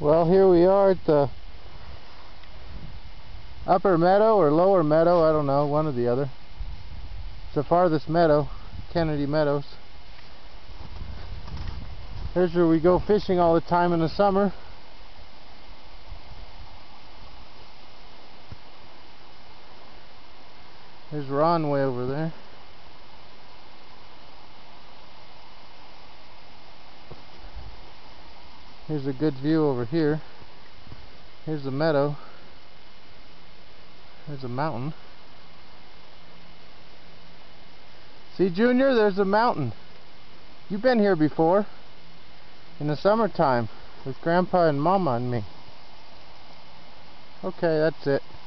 Well, here we are at the upper meadow or lower meadow, I don't know, one or the other. It's the farthest meadow, Kennedy Meadows. Here's where we go fishing all the time in the summer. There's Ron way over there. Here's a good view over here. Here's the meadow. There's a mountain. See, Junior, there's a mountain. You've been here before. In the summertime with Grandpa and Mama and me. Okay, that's it.